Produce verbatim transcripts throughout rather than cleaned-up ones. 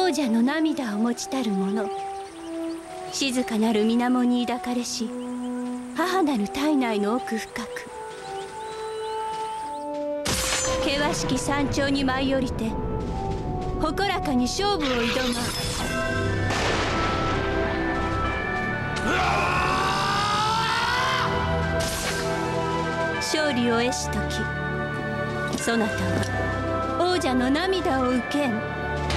王者の涙を持ちたる者、静かなる水面に抱かれし母なる体内の奥深く、険しき山頂に舞い降りて誇らかに勝負を挑ま勝利を得しとき、そなたは王者の涙を受けん。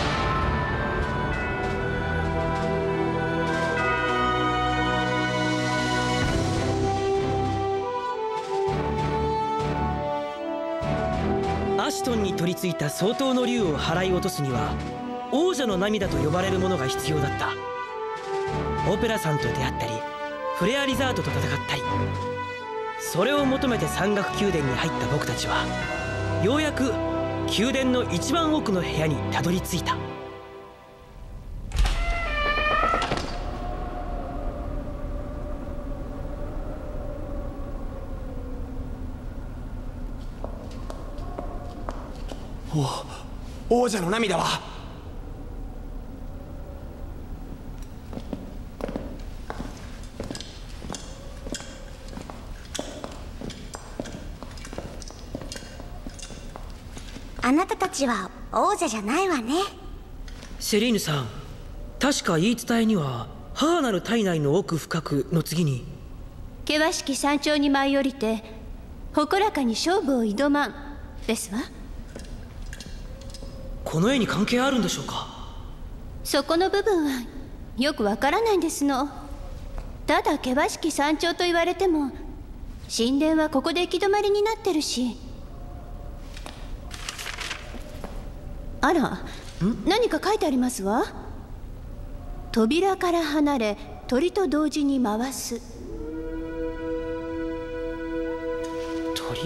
アシュトンに取り付いた相当の竜を払い落とすには王者の涙と呼ばれるものが必要だった。オペラさんと出会ったりフレアリザートと戦ったり、それを求めて山岳宮殿に入った僕たちはようやく宮殿の一番奥の部屋にたどり着いた。 お王者の涙はあなたたちは王者じゃないわね。 セリーヌさん、確か言い伝えには母なる体内の奥深くの次に険しき山頂に舞い降りて誇らかに勝負を挑まんですわ。 この絵に関係あるんでしょうか。 そこの部分はよくわからないんですの。ただ険しき山頂と言われても神殿はここで行き止まりになってるし。あら、何か書いてありますわ。扉から離れ鳥と同時に回す。 鳥？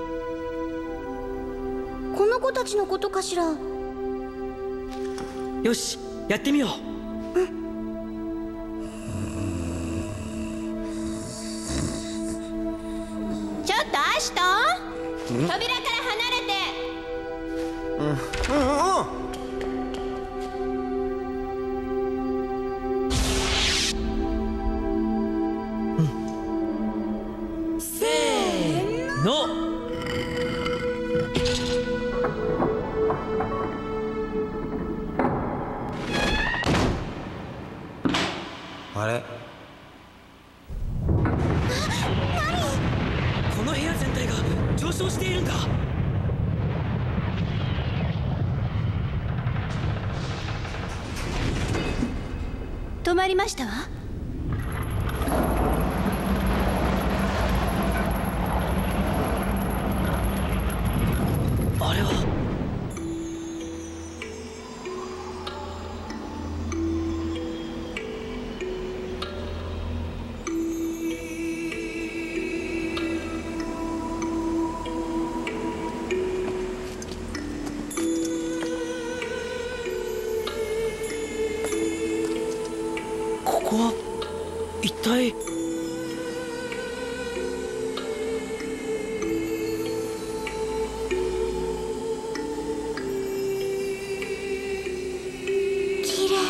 この子たちのことかしら。 よし、やってみよう。うん、 ちょっとアシュトン、扉から離れて。 うんうんうん、せーの。 あれ、 この部屋全体が上昇しているんだ。 止まりましたわ。 あれはここは一体。 綺麗。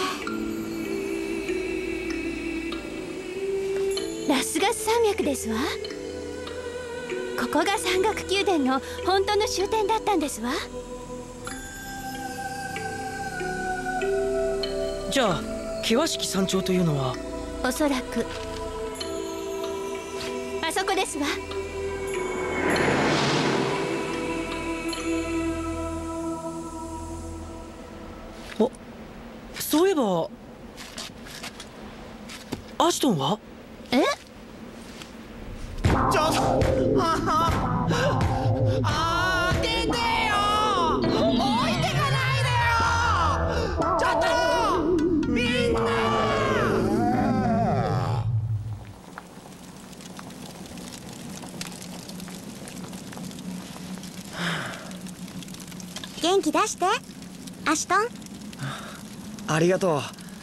ラスガス山脈ですわ。ここが山岳宮殿の本当の終点だったんですわ。 じゃあ険しき山頂というのはおそらくあそこですわ。 お、そういえばアシュトンは？ え？ ちょっと、ああ、出てよ、置いてかないでよ、ちょっとみんな。 元気出してアシュトン。 ありがとう。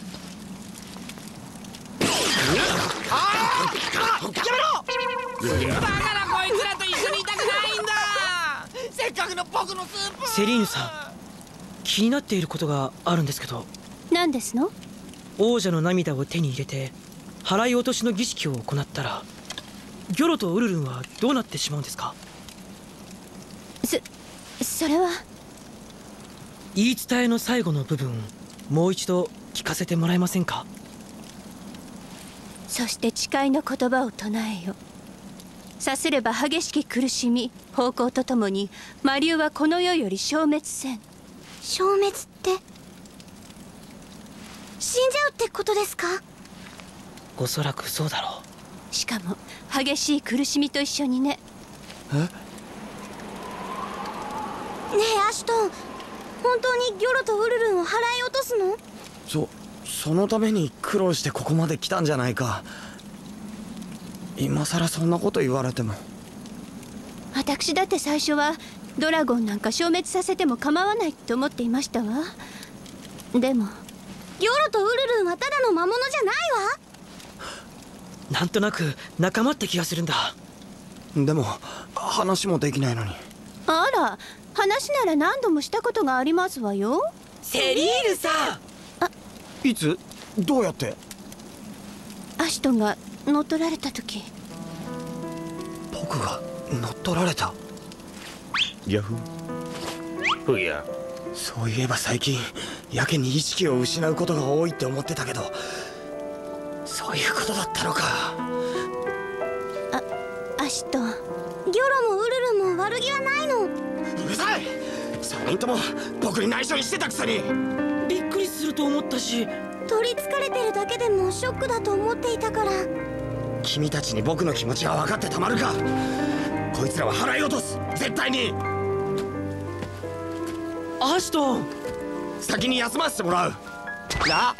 ああ、やめろ。バカなこいつらと一緒にいたくないんだ。せっかくの僕のスープ。 セリーヌさん、気になっていることがあるんですけど。 何ですの？ 王者の涙を手に入れて払い落としの儀式を行ったら、ギョロとウルルンはどうなってしまうんですか？ そそれは言い伝えの最後の部分、もう一度聞かせてもらえませんか？ そして誓いの言葉を唱えよ。さすれば激しき苦しみ咆哮とともに魔竜はこの世より消滅せん。 消滅って死んじゃうってことですか？ おそらくそうだろう。しかも激しい苦しみと一緒にね。 え？ねえアシュトン、本当にギョロとウルルンを払い落とすの？ そそのために苦労してここまで来たんじゃないか。今さらそんなこと言われても。 私だって最初はドラゴンなんか消滅させても構わないって思っていましたわ。でもギョロとウルルンはただの魔物じゃないわ。 なんとなく仲間って気がするんだ。 でも話もできないのに。 あら、話なら何度もしたことがありますわよ。 セリールさん。 あ、 いつ？どうやって？ アシュトンが乗っ取られた時。 僕が乗っ取られた？ ヤフー。おや、 そういえば最近やけに意識を失うことが多いって思ってたけど、そういうことだったのか。 あ、アシュトン。 ギョロもウルルンも悪気はないの。 うるさい！さんにんとも僕に内緒にしてたくせに。 びっくりすると思ったし。 取りつかれてるだけでもショックだと思っていたから。 君たちに僕の気持ちが分かってたまるか。こいつらは払い落とす、絶対に。 アシュトン、 先に休ませてもらうな。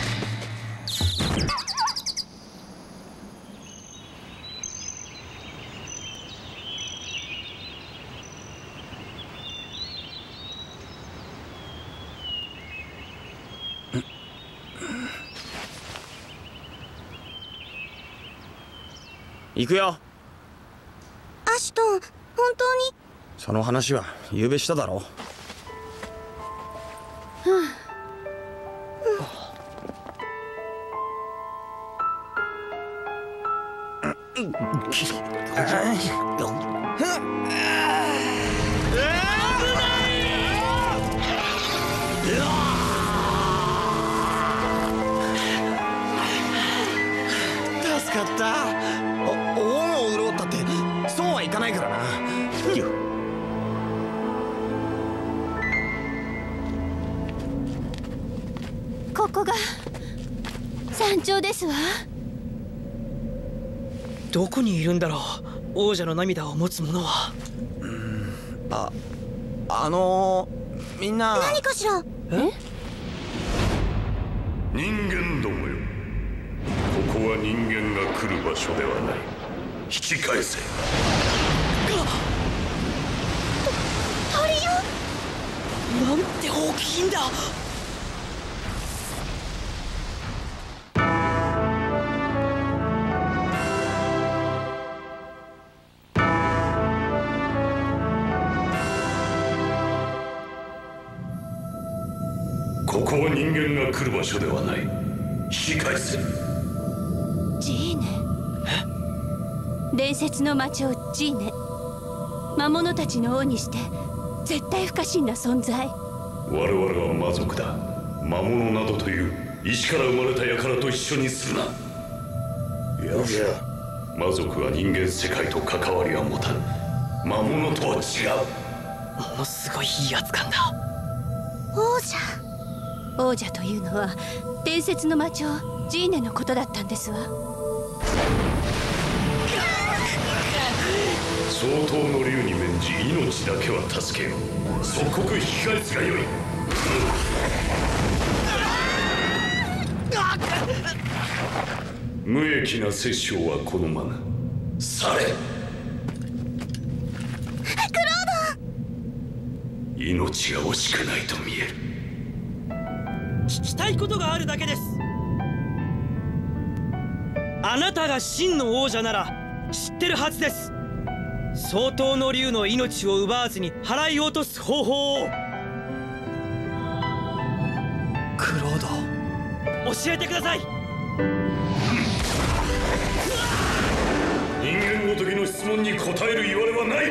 行くよ。 アシュトン、本当に？ その話は昨べしただろ。助かった。お恩を売ろうったってそうはいかないからな。 ここが山頂ですわ。 どこにいるんだろう、王者の涙を持つ者は。 うん、あ、あのー、みんな。 何かしら？ え？ 人間どもよ、ここは人間が来る場所ではない。引き返せ。 鳥よ。 なんて大きいんだ。 ここは人間が来る場所ではない。引き返せ。 ジーネ。伝説の魔鳥ジーネ。魔物たちの王にして絶対不可侵な存在。 我々は魔族だ。魔物などという石から生まれた輩と一緒にするな。いや、魔族は人間世界と関わりは持たぬ。魔物とは違う。 ものすごいいい圧感だ。 王者。 王者というのは伝説の魔鳥ジーネのことだったんですわ。 相当の竜に免じ命だけは助けよう。即刻引き返すがよい。無益な殺生は好まぬ。され。クロード。命が惜しくないと見える。 聞きたいことがあるだけです。あなたが真の王者なら知ってるはずです。相当の竜の命を奪わずに払い落とす方法を。 ククロード、 教えてください。 人間ごときの質問に答える言われはない。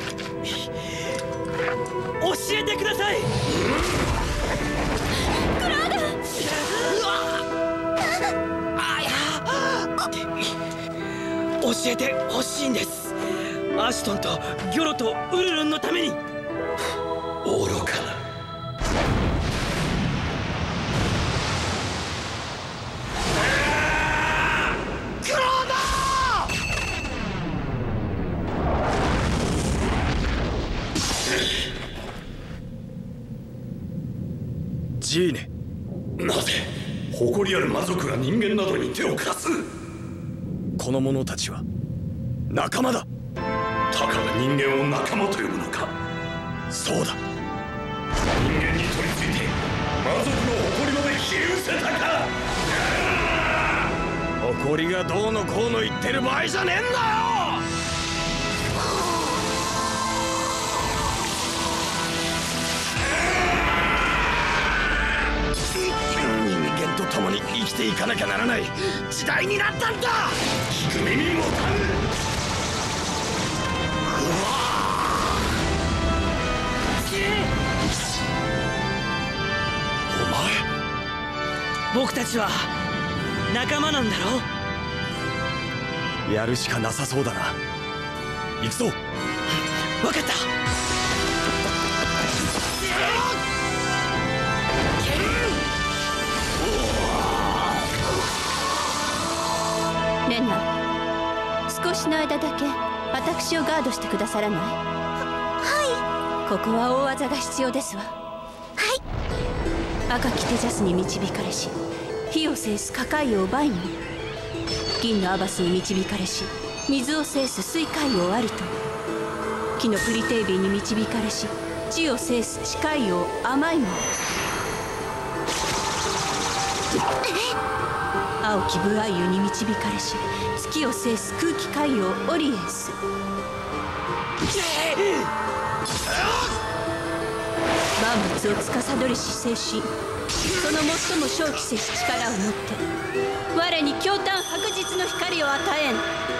教えてください。 クロード。 教えてほしいんです。アシュトンとギョロとウルルンのために。 愚かな。 クロード。 ジーネ、なぜ誇りある魔族が人間などに手を下す。 この者たちは仲間だ。 たかが人間を仲間と呼ぶのか。 そうだ。 人間に取り付いて魔族の誇りまで消え失せたか。 誇りがどうのこうの言ってる場合じゃねえんだよ。人間と共に生きていかなきゃならない時代になったんだ。 聞く耳もたぬ。 お前、 僕たちは仲間なんだろう。 やるしかなさそうだな。行くぞ。 分かった。 レナ、少しの間だけ私をガードしてくださらない？ はここは大技が必要ですわ。 はい赤きテジャスに導かれし火を制す火海王バイノン、銀のアバスに導かれし水を制す水海王アリトン、木のプリテイビーに導かれし地を制す地海王アマイモン、青きブアイユに導かれし月を制す空気海王オリエンス、万物を司りし精神、その最も正気せし力をもって我に驚嘆白日の光を与えん。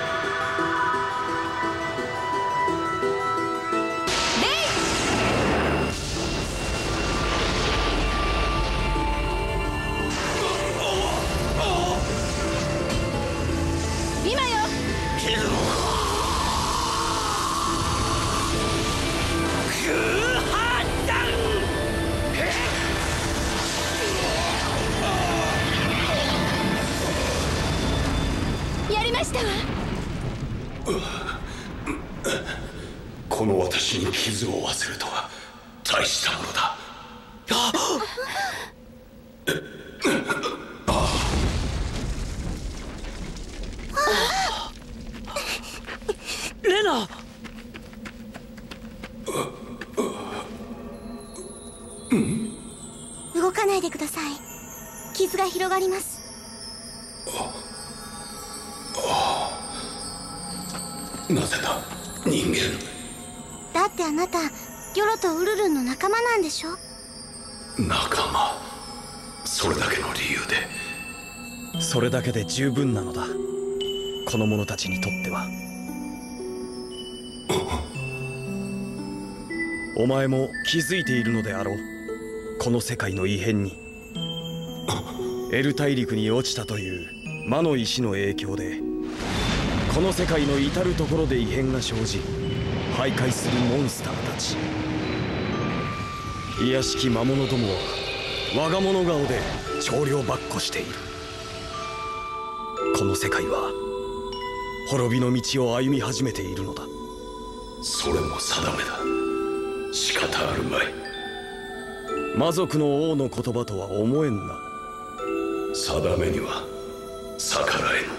今よ。やりましたわ。 この私に傷を負わせるとは大したものだ。 レナ。 動かないでください。傷が広がります。 なぜだ人間。 だってあなたギョロとウルルンの仲間なんでしょ。 仲間、それだけの理由で。 それだけで十分なのだ、この者たちにとっては。お前も気づいているのであろう、この世界の異変に。エル大陸に落ちたという魔の石の影響でこの世界の至る所で異変が生じ、徘徊するモンスターたち。卑しき魔物どもは我が物顔で長領ばっこしている。この世界は滅びの道を歩み始めているのだ。 それも定めだ。仕方あるまい。 魔族の王の言葉とは思えんな。 定めには逆らえ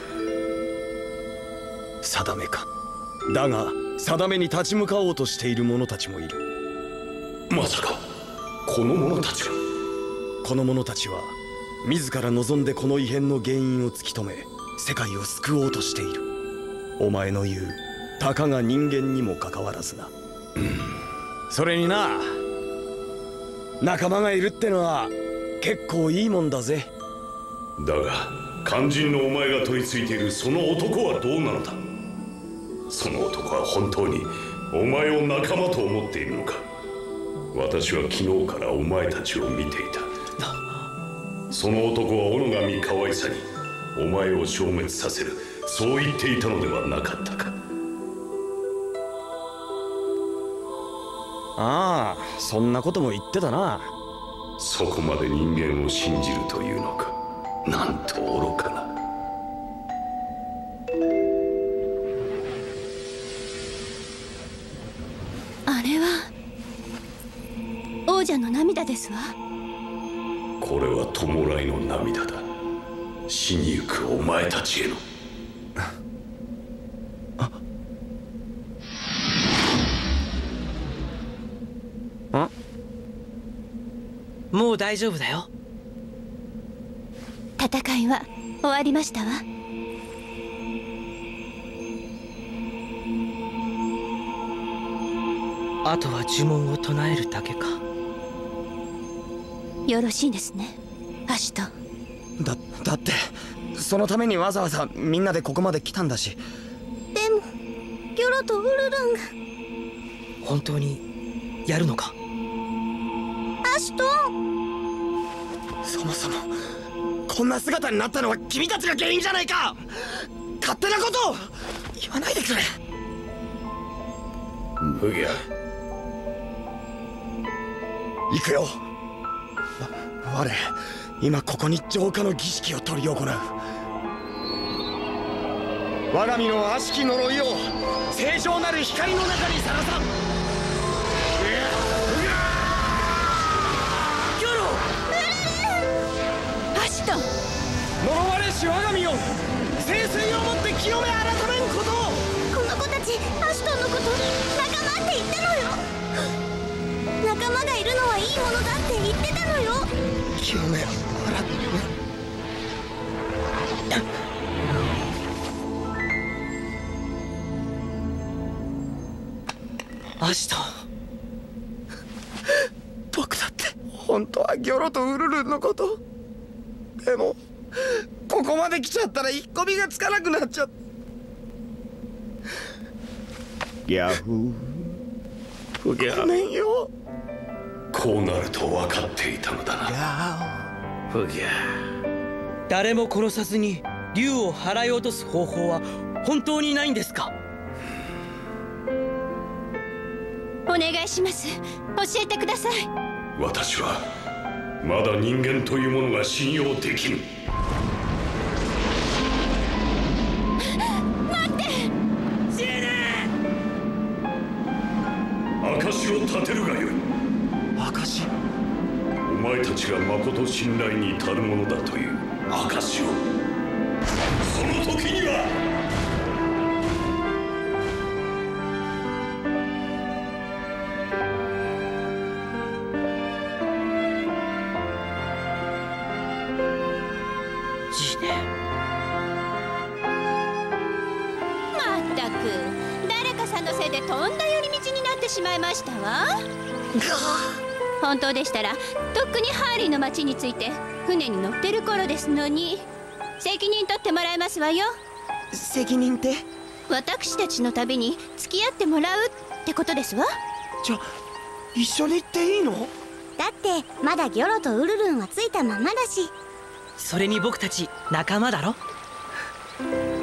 ぬ。 定めか。だが定めに立ち向かおうとしている者たちもいる。 まさかこの者たちが。 この者たちは自ら望んでこの異変の原因を突き止め世界を救おうとしている。お前の言うたかが人間にもかかわらずな。うん、それにな、仲間がいるってのは結構いいもんだぜ。 だが肝心のお前が取り付いているその男はどうなのだ。その男は本当にお前を仲間と思っているのか。私は昨日からお前たちを見ていた。その男は小野神可愛さにお前を消滅させる、そう言っていたのではなかったか。 ああ、そんなことも言ってたな。 そこまで人間を信じるというのか。なんと愚かな。 あれは王者の涙ですわ。 これは弔いの涙だ。死にゆくお前たちへの。 あもう大丈夫だよ。 戦いは終わりましたわ。 あとは呪文を唱えるだけか。 よろしいですね、アシュトン。 だだってそのためにわざわざみんなでここまで来たんだし。 でもギョロとウルルンが。 本当にやるのか。 アシュトン、 そもそもこんな姿になったのは君たちが原因じゃないか。勝手なことを言わないでくれ。 フギャ、 行くよ。わ我今ここに浄化の儀式を執り行う。我が身の悪しき呪いを正常なる光の中にさらさん。 ギョロ、 アシュトン、 呪われし我が身を聖水をもって清め改めんことを。 この子たちアシュトンのこと仲間って言ったのよ。仲間がいるのはいいものだって言ってたのよ。 清め改め。 アシトン、 僕だって本当はギョロとウルルンのこと。でもここまで来ちゃったら引っ込みがつかなくなっちゃった。 ヤフー、フギャ、 ごめんよ。 こうなると分かっていたのだな。フギャ、 誰も殺さずに竜を払い落とす方法は本当にないんですか。 お願いします、教えてください。 私はまだ人間というものが信用できぬ。 待って。 死ね。 証を立てるがよい。 証？ お前たちが誠信頼に足るものだという証を。その時にはジーネ。 まったく誰かさんのせいでとんだ寄り道になってしまいましたわ。本当でしたらとっくにハーリーの町に着いて船に乗ってる頃ですのに。責任取ってもらいますわよ。 責任って？ 私たちの旅に付き合ってもらうってことですわ。 じゃ一緒に行っていいの？ だってまだギョロとウルルンはついたままだし。 それに僕たち仲間だろ。